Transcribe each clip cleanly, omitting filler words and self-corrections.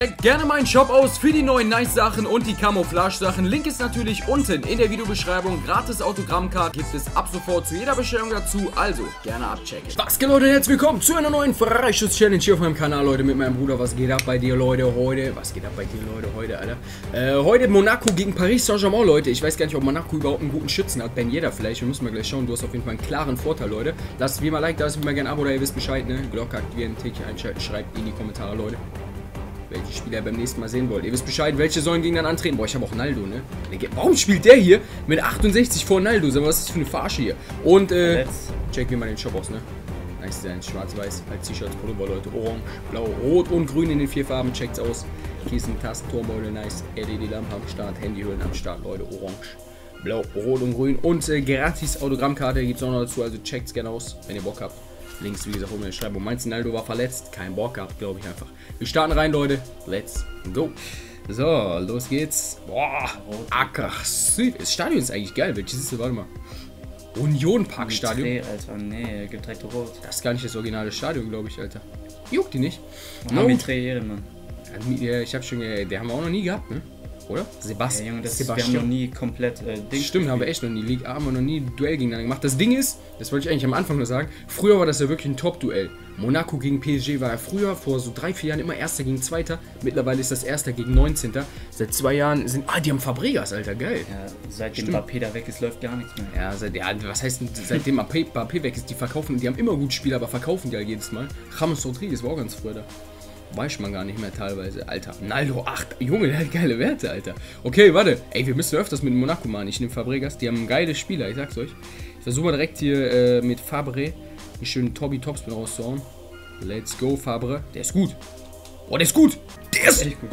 Checkt gerne meinen Shop aus für die neuen Nice-Sachen und die Camouflage-Sachen. Link ist natürlich unten in der Videobeschreibung. Gratis Autogrammcard gibt es ab sofort zu jeder Bestellung dazu. Also gerne abchecken. Was geht, Leute? Herzlich willkommen zu einer neuen Freischuss-Challenge hier auf meinem Kanal, Leute, mit meinem Bruder. Was geht ab bei dir, Leute, heute? Was geht ab bei dir, Leute, heute, Alter? Heute Monaco gegen Paris Saint-Germain, Leute. Ich weiß gar nicht, ob Monaco überhaupt einen guten Schützen hat. Ben Yedder vielleicht. Wir müssen mal gleich schauen. Du hast auf jeden Fall einen klaren Vorteil, Leute. Lasst wie immer Like da, lasst wie immer gerne ein Abo da, ihr wisst Bescheid, ne? Glocke aktivieren, Tickchen einschalten, schreibt in die Kommentare, Leute, welche Spieler ihr beim nächsten Mal sehen wollt. Ihr wisst Bescheid, welche sollen gegen dann antreten. Boah, ich habe auch Naldo, ne? Warum spielt der hier mit 68 vor Naldo? Sag mal, was ist das für eine Verarsche hier? Und, check wie mal den Shop aus, ne? Nice Design, schwarz-weiß, als T-Shirts, Pullover, Leute. Orange, blau, rot und grün in den 4 Farben. Checkt's aus. Kiesen, Tasten, Turmbeutel, nice. LED-Lampe am Start, Handyhüllen am Start, Leute. Orange, blau, rot und grün. Und, gratis Autogrammkarte gibt's auch noch dazu. Also checkt's gerne aus, wenn ihr Bock habt. Links, wie gesagt, oben in der Beschreibung. Meinst du, Naldo war verletzt? Kein Bock gehabt, glaube ich einfach. Wir starten rein, Leute. Let's go. So, los geht's. Boah, aggressiv. Das Stadion ist eigentlich geil. Welches ist das? Warte mal. Union Park Stadion. Alter, nee, gibt direkt rot. Das ist gar nicht das originale Stadion, glaube ich, Alter. Juckt die nicht. No. Mann. Ja, ich hab schon, der haben wir auch noch nie gehabt, ne? Oder? Sebastian. Ja, Junge, wir haben noch nie komplett Dings. Stimmt, haben wir echt noch nie. League A haben wir noch nie ein Duell gegeneinander gemacht. Das Ding ist, das wollte ich eigentlich am Anfang nur sagen, früher war das ja wirklich ein Top-Duell. Monaco gegen PSG war ja früher, vor so 3-4 Jahren, immer Erster gegen Zweiter. Mittlerweile ist das Erster gegen 19. Seit 2 Jahren sind... Ah, die haben Fabregas, Alter, geil. Ja, seitdem Mbappé da weg ist, läuft gar nichts mehr. Ja, was heißt denn, seitdem Mbappé weg ist, die verkaufen, die haben immer gut Spieler, aber verkaufen die halt jedes Mal. James Rodriguez war auch ganz früher da. Weiß man gar nicht mehr teilweise, Alter. Naldo 8, Junge, der hat geile Werte, Alter. Okay, warte. Ey, wir müssen öfters mit Monaco machen. Ich nehme Fabregas, die haben geile Spieler, ich sag's euch. Ich versuche mal direkt hier mit Fabre einen schönen Toby Topspin rauszuhauen. Let's go, Fabre. Der ist gut. Oh, der ist gut. Der ist echt gut.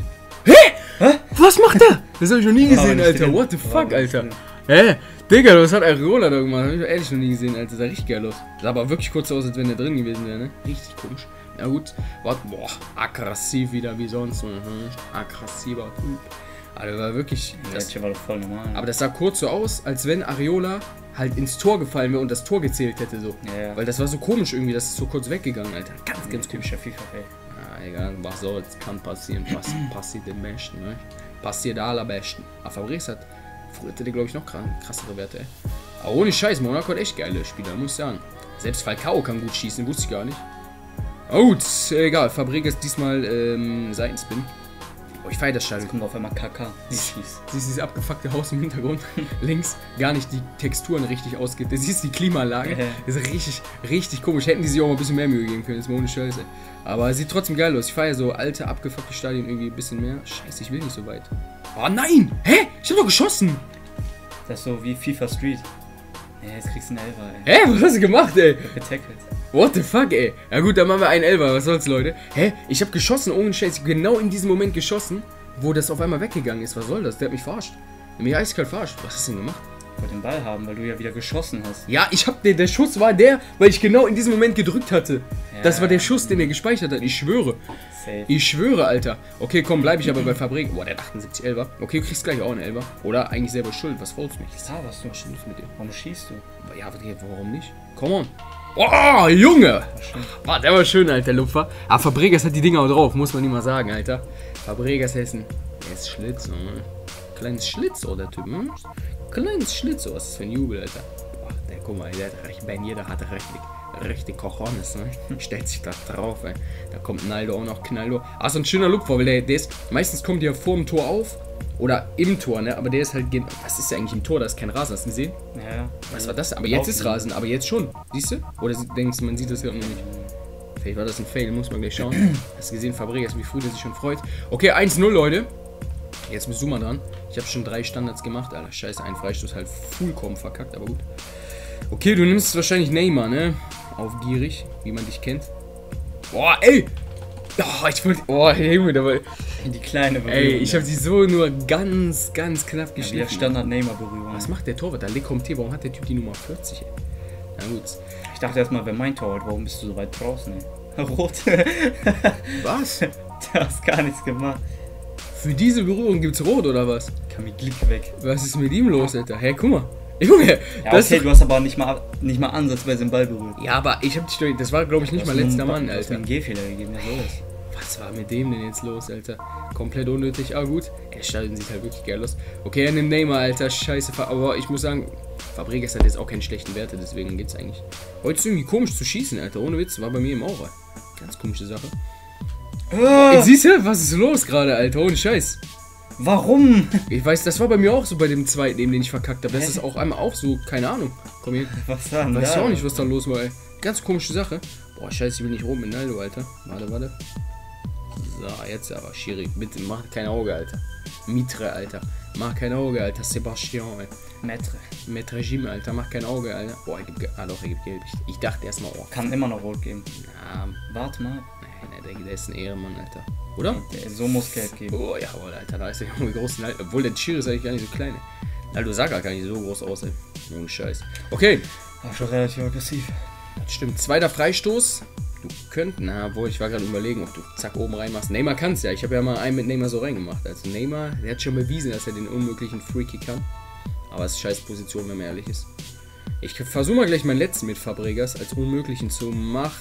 Hä? Was macht der? Das hab ich noch nie gesehen, Alter. What the fuck, Alter? Hä? Digga, was hat Areola da gemacht? Hab ich ehrlich noch nie gesehen, Alter. Sah richtig geil aus. Sah aber wirklich kurz aus, als wenn der drin gewesen wäre, ne? Richtig komisch. Na gut, warte, boah, aggressiv wieder wie sonst. Aggressiver Typ. Also war wirklich. Das war doch voll normal. Aber das sah kurz so aus, als wenn Areola halt ins Tor gefallen wäre und das Tor gezählt hätte, so. Ja. Weil das war so komisch irgendwie, das ist so kurz weggegangen, Alter. Ganz typischer FIFA, ey. Ja, egal, was soll's, kann passieren. Was passiert dem Besten, ne? Passiert allerbesten. Aber Fabregas hat. Früher hatte der, glaube ich, noch krassere Werte, ey. Aber ohne Scheiß, Monaco hat echt geile Spieler, muss ich sagen. Selbst Falcao kann gut schießen, wusste ich gar nicht. Oh, egal, Fabregas diesmal Seitenspin. Oh, ich feiere das Stadion. Jetzt kommt auf einmal KK. Siehst du dieses abgefuckte Haus im Hintergrund? Links gar nicht die Texturen richtig ausgibt. Du siehst die Klimaanlage. Das ist richtig komisch. Hätten die sich auch mal ein bisschen mehr Mühe geben können, das ist mal ohne Scheiße. Aber sieht trotzdem geil aus. Ich feiere so alte, abgefuckte Stadien irgendwie ein bisschen mehr. Scheiße, ich will nicht so weit. Oh nein! Hä? Ich hab doch geschossen! Das ist so wie FIFA Street. Ja, jetzt kriegst du einen Elfer, ey. Hä? Was hast du gemacht, ey? Getackelt. What the fuck, ey? Ja gut, dann machen wir einen Elfer. Was soll's, Leute? Hä? Ich hab geschossen, ohne Scheiß. Ich hab genau in diesem Moment geschossen, wo das auf einmal weggegangen ist. Was soll das? Der hat mich verarscht. Der hat mich eiskalt verarscht. Was hast du denn gemacht? Ich wollte den Ball haben, weil du ja wieder geschossen hast. Ja, ich hab der Schuss war der, weil ich genau in diesem Moment gedrückt hatte. Ja. Das war der Schuss, den er gespeichert hat. Ich schwöre. Safe. Ich schwöre, Alter. Okay, komm, bleib ich aber bei Fabrik. Boah, der hat 78 Elfer. Okay, du kriegst gleich auch einen Elfer. Oder eigentlich selber schuld. Was faulst mich? Ja, was du schießt mit dir. Warum schießt du? Ja, warum nicht? Come on. Oh, Junge! Oh, der war schön, Alter, Lupfer. Aber Fabregas hat die Dinger auch drauf, muss man nicht mal sagen, Alter. Fabregas Hessen. Der ist Schlitzohr, ne? Kleines Schlitzohr, der Typ, ne? Kleines Schlitzohr, was ist das für ein Jubel, Alter. Boah, der, guck mal, der hat recht, Ben Yedder hat richtig Cojones, ne? Stellt sich da drauf, ey. Da kommt Naldo auch noch, Knaldo. Ah, so ein schöner Lupfer, weil der ist, meistens kommt der vor dem Tor auf. Oder im Tor, ne? Aber der ist halt. Was ist ja eigentlich im Tor? Da ist kein Rasen, hast du gesehen? Ja. Was war das? Aber jetzt ist Rasen, aber jetzt schon. Siehst du? Oder denkst du, man sieht das ja noch nicht? Vielleicht war das ein Fail, muss man gleich schauen. Hast du gesehen, Fabregas, wie früh der sich schon freut? Okay, 1-0, Leute. Jetzt bist du mal dran. Ich habe schon 3 Standards gemacht. Alter, scheiße, ein Freistoß halt vollkommen verkackt, aber gut. Okay, du nimmst wahrscheinlich Neymar, ne? Aufgierig, wie man dich kennt. Boah, ey! Oh, ich wollte. Oh, Junge, da war. Die kleine Berührung. Ey, ich habe die so nur ganz knapp geschnitten. Ja, Standard-Neymar-Berührung. Was macht der Torwart? Da Lekomte, warum hat der Typ die Nummer 40, ey? Na gut. Ich dachte erstmal, wer mein Torwart, warum bist du so weit draußen, ey? Rot. Was? Du hast gar nichts gemacht. Für diese Berührung gibt's Rot, oder was? Kam mit Glick weg. Was ist mit ihm los, Alter? Hey, guck mal. Junge, ja, okay, du hast aber nicht mal ansatzweise den Ball berührt. Ja, aber ich hab dich doch. Das war, glaube ich, nicht mal letzter Mann, Alter. Du hast mir einen Gehfehler gegeben, was soll das? Was war mit dem denn jetzt los, Alter? Komplett unnötig, aber gut. Der Stadion sieht halt wirklich geil aus. Okay, er nimmt Neymar, Alter. Scheiße, aber ich muss sagen, Fabregas hat jetzt auch keine schlechten Werte, deswegen geht's eigentlich. Heute ist irgendwie komisch zu schießen, Alter. Ohne Witz, war bei mir im Aura. Ganz komische Sache. Ey, siehst du, was ist los gerade, Alter? Ohne Scheiß. Warum? Ich weiß, das war bei mir auch so bei dem zweiten, den ich verkackt habe. Das ist auch einmal auch so, keine Ahnung. Komm hier. Was war denn Weiß da? ich auch nicht, was da los war, ey. Ganz komische Sache. Boah, scheiße, ich will nicht rum mit Naldo, Alter. Warte. So, jetzt aber, Schiri. Bitte, mach kein Auge, Alter. Mitre, Alter. Mach kein Auge, Alter. Sebastian, ey. Maître Regime, Alter. Mach kein Auge, Alter. Boah, er gibt gelb. Ah, doch, er gibt gelb. Ich dachte erstmal, oh. Kann immer noch rot geben. Ja, Warte mal. nein, der ist ein Ehrenmann, Alter. Oder? So muss gelb geben. Oh, jawohl, Alter. Da ist der Junge groß. Obwohl, der Schiri ist eigentlich gar nicht so klein, ey. Naldo sah gar nicht so groß aus, ey. Ohne Scheiß. Okay. War schon relativ aggressiv. Das stimmt. Zweiter Freistoß. Du könntest, ich war gerade überlegen, ob du zack oben reinmachst. Neymar kann's ja. Ich habe ja mal einen mit Neymar so reingemacht. Also Neymar, der hat schon bewiesen, dass er den unmöglichen Freaky kann. Aber es ist scheiß Position, wenn man ehrlich ist. Ich versuche mal gleich meinen letzten mit Fabregas als unmöglichen zu machen.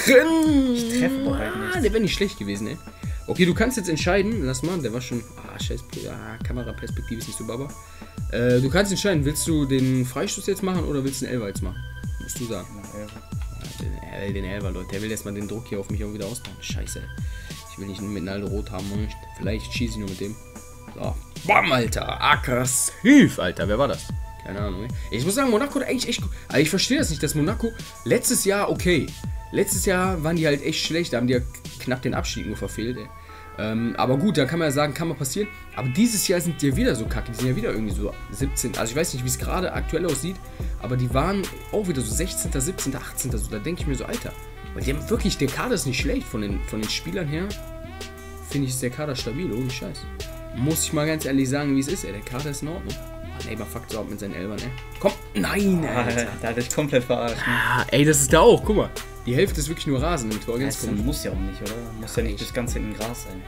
Ich treffe doch halt nicht. Der wäre nicht schlecht gewesen, ey. Okay, du kannst jetzt entscheiden. Lass mal, der war schon... scheiß... Kameraperspektive ist nicht so baba. Du kannst entscheiden, willst du den Freistoß jetzt machen oder willst du den Elfer jetzt machen? Musst du sagen. Er will den Elfer, Leute. Der will erstmal den Druck hier auf mich auch wieder ausbauen. Scheiße, ey. Ich will nicht mit Naldo rot haben. Vielleicht schieße ich nur mit dem. So. Bam, Alter. Aggressiv, Alter. Wer war das? Keine Ahnung, ey. Ich muss sagen, Monaco hat eigentlich echt gut. Aber ich verstehe das nicht, dass Monaco letztes Jahr okay. Letztes Jahr waren die halt echt schlecht. Da haben die ja knapp den Abstieg nur verfehlt, ey. Aber gut, da kann man ja sagen, kann mal passieren. Aber dieses Jahr sind die wieder so kacke. Die sind ja wieder irgendwie so 17. Also ich weiß nicht, wie es gerade aktuell aussieht. Aber die waren auch wieder so 16., 17., 18. So, da denke ich mir so, Alter. Weil die haben wirklich, der Kader ist nicht schlecht. Von den Spielern her finde ich, ist der Kader stabil, ohne Scheiß. Muss ich mal ganz ehrlich sagen, wie es ist, ey. Der Kader ist in Ordnung. Neymar fuckt so ab mit seinen Elbern, ey. Komm, nein, Alter. Da hat dich komplett verarscht. Ey, das ist da auch, guck mal. Die Hälfte ist wirklich nur Rasen im Tor, ganz komisch. Muss ja auch nicht, oder? Muss ja nicht das Ganze in Gras sein.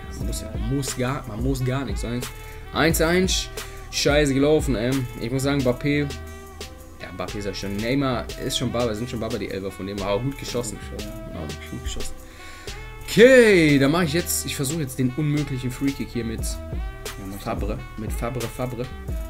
Man muss gar nichts. 1-1, scheiße gelaufen, ey. Ich muss sagen, Mbappé, ja, Mbappé ist ja schon, Neymar ist schon Baba, sind schon Baba die Elfer von dem, aber gut geschossen. Gut geschossen. Okay, da mache ich jetzt, ich versuche jetzt den unmöglichen Freekick hier mit Fabre. Warte.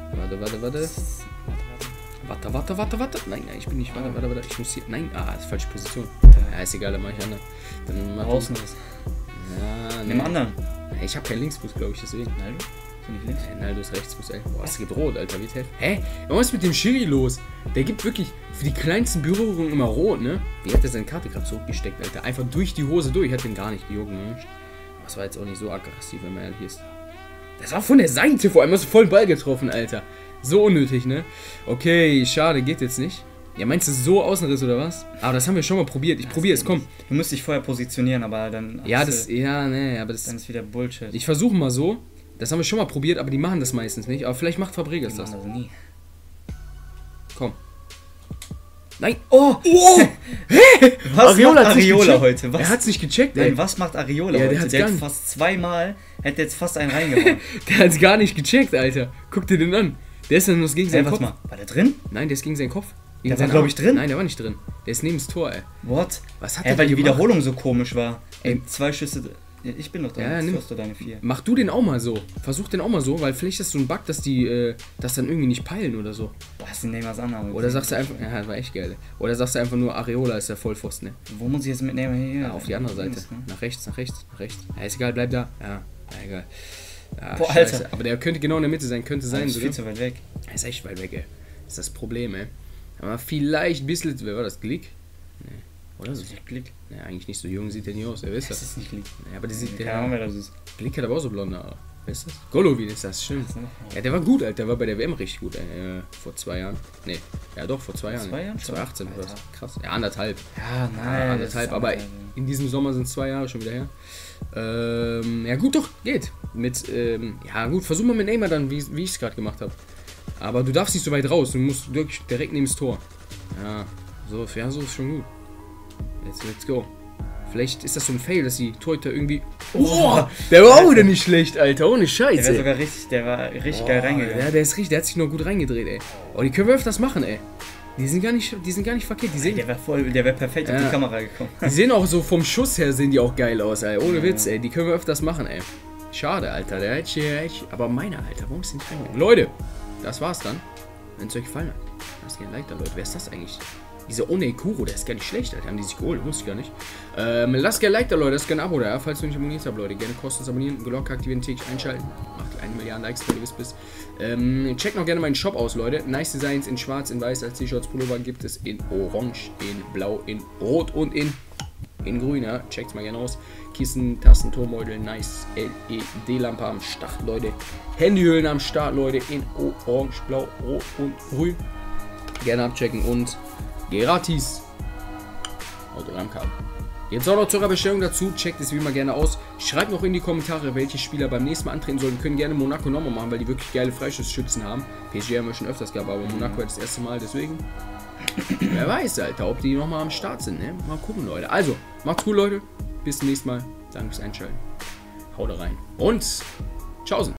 Nein, ich bin nicht. Warte. Ich muss hier. Nein, das ist falsche Position. Ja, ist egal, dann mach ich andere. Dann mach draußen ist. Ja, Nimm anderen. Ich habe keinen Linksfuß, glaube ich, deswegen. Naldo? Ist nicht links? Naldo ist Rechtsfuß, ey. Boah, es gibt rot, Alter. Wie helfen? Hä? Was ist mit dem Schiri los? Der gibt wirklich für die kleinsten Berührungen immer rot, ne? Wie hat er seine Karte gerade zurückgesteckt, Alter? Einfach durch die Hose durch. Hat den gar nicht gejuckt, ne? Das war jetzt auch nicht so aggressiv, wenn man ehrlich ist. Das war von der Seite vor allem. Hast du voll Ball getroffen, Alter. So unnötig, ne? Okay, schade, geht jetzt nicht. Ja, meinst du so Außenriss oder was? Aber das haben wir schon mal probiert. Ich probiere es, komm. Du musst dich vorher positionieren, aber dann... Ja, aber das... Dann ist wieder Bullshit. Ich versuche mal so. Das haben wir schon mal probiert, aber die machen das meistens nicht. Aber vielleicht macht Fabregas das. Also nie. Komm. Nein. Oh! Hä? Was macht Areola heute? Er hat's nicht gecheckt, ey. Nein, was macht Areola heute? Der hat fast zweimal, hätte jetzt fast einen reingehauen. Der hat's gar nicht gecheckt, Alter. Guck dir den an. Der ist dann nur gegen seinen Kopf. Mal. War der drin? Nein, der ist gegen seinen Kopf. Der war, glaube ich, drin. Nein, der war nicht drin. Der ist neben das Tor, ey. What? Was hat der weil die Wiederholung so komisch war. Ey. 2 Schüsse... Ich bin doch dran. Ja, nimmst du deine 4. Mach du den auch mal so. Versuch den auch mal so, weil vielleicht ist so ein Bug, dass die das dann irgendwie nicht peilen oder so. Boah, hast du Neymars Annahme. Oder sagst du einfach... Ja, das war echt geil. Oder sagst du einfach nur, Areola ist der Vollpfosten, ne? Wo muss ich jetzt mit Neymar hier? Ja, auf die andere Seite. Nach rechts. Ja, ist egal, bleib da. Ja, egal. Ja, boah, Alter. Aber der könnte genau in der Mitte sein, könnte sein. Ist viel zu weit weg. Er ist echt weit weg, ey. Das ist das Problem, ey. Aber vielleicht ein bisschen... Wer war das? Glick? Nee. Oder so? Glick? Ja, eigentlich nicht so jung, sieht der nie aus, wer ist das? Das ist nicht Glick. Ja, aber der sieht... Keine Ahnung, wer das ist. Glick hat aber auch so blonde Haare. Wer ist das? Golovin ist das, stimmt. Ja, der war gut, Alter. Der war bei der WM richtig gut, ey. Vor 2 Jahren. Nee, ja doch, vor 2 Jahren. 2 Jahren? 2018 oder was? Krass. Ja, anderthalb. Ja, nein. Anderthalb, aber in diesem Sommer sind es 2 Jahre schon wieder her. Ja gut, doch, geht. Ja gut, versuch mal mit Neymar dann, wie ich es gerade gemacht habe. Aber du darfst nicht so weit raus, du musst wirklich direkt neben das Tor. Ja, so ist schon gut. Jetzt, let's go. Vielleicht ist das so ein Fail, dass die Torhüter irgendwie... Oh, der war auch wieder nicht schlecht, Alter, ohne Scheiße. Der war richtig geil reingegangen. Ja, der hat sich noch gut reingedreht, ey. Oh, die können wir öfters machen, ey. Die sind gar nicht verkehrt. Die sehen, der wäre perfekt auf die Kamera gekommen. Die sehen auch so vom Schuss her sehen die auch geil aus, ey. Ohne Witz, ey. Die können wir öfters machen, ey. Schade, Alter. Aber meine, Alter, warum ist denn kein... Leute, das war's dann. Wenn es euch gefallen hat, lasst gerne ein Like da, Leute. Wer ist das eigentlich? Dieser Onekuro, der ist gar nicht schlecht, Alter. Haben die sich geholt? Wusste ich gar nicht. Lasst gerne ein Like da, Leute. Lasst gerne ein Abo da, falls du nicht abonniert habt, Leute. Gerne kostenlos abonnieren, Glocke aktivieren, täglich einschalten. Macht 1 Milliarde Likes, wenn ihr wisst bis. Checkt noch gerne meinen Shop aus, Leute. Nice Designs in schwarz, in weiß, als T-Shirts, Pullover gibt es in orange, in blau, in rot und in grün, ja. Checkt's mal gerne aus. Kissen, Tassen, Turmbeutel, nice LED-Lampe am Start, Leute. Handyhüllen am Start, Leute, in orange, blau, rot und grün. Gerne abchecken und gratis Autogrammkarten. Jetzt auch noch zur Bestellung dazu, checkt es wie immer gerne aus. Schreibt noch in die Kommentare, welche Spieler beim nächsten Mal antreten sollen. Wir können gerne Monaco nochmal machen, weil die wirklich geile Freistoßschützen haben. PSG haben wir schon öfters gehabt, aber Monaco das erste Mal, deswegen. Wer weiß, Alter, ob die nochmal am Start sind, ne? Mal gucken, Leute. Also, macht's gut, Leute. Bis zum nächsten Mal. Danke fürs Einschalten. Haut rein. Und tschaußen.